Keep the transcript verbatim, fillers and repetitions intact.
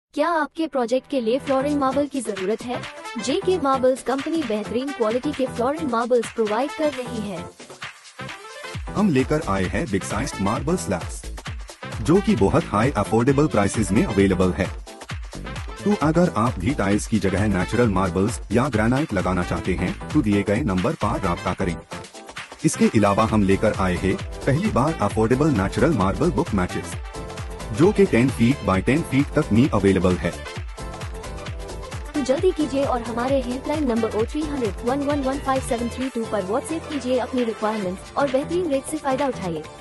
क्या आपके प्रोजेक्ट के लिए फ्लोरिंग मार्बल की जरूरत है? जेके मार्बल्स कंपनी बेहतरीन क्वालिटी के फ्लोरिंग मार्बल्स प्रोवाइड कर रही है। हम लेकर आए हैं बिग साइज मार्बल स्लैब्स, जो कि बहुत हाई अफोर्डेबल प्राइसेस में अवेलेबल है। तो अगर आप भी टाइल्स की जगह नेचुरल मार्बल्स या ग्रेनाइट लगाना चाहते हैं तो दिए गए नंबर पर राब्ता करें। इसके अलावा हम लेकर आए हैं पहली बार affordable natural marble book matches, जो कि ten feet by ten feet तक में अवेलेबल है। तो जल्दी कीजिए और हमारे helpline number O three hundred one one one five seven three two पर व्हाट्सएप कीजिए अपनी रिक्वायरमेंट्स और बेहतरीन रेट से फायदा उठाइए।